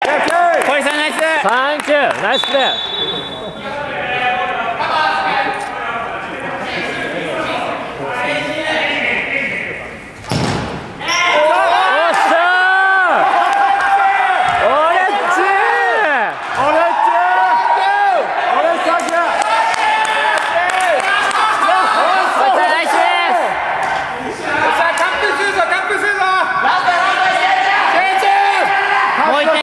小井さんナイス。 サンキュー、ナイスプレー。